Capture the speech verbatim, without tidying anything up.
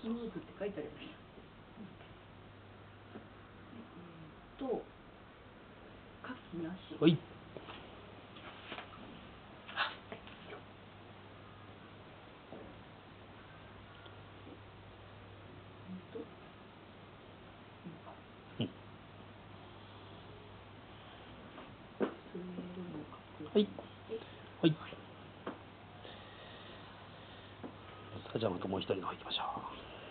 スムーズって書いてありました。えー、と、下記なし。 はい。はい。はい。さあ、じゃあまたもう一人の方行きましょう。